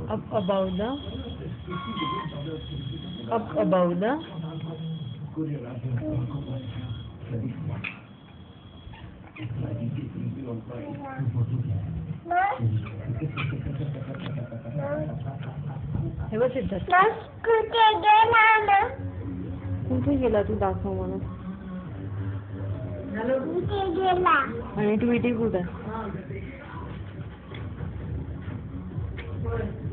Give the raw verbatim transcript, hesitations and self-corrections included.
Up above the. Up above the. हे बघ सिद्धार्थ. कुठे गेला तू? दाखव मला. आणि ट्विटी कुठे?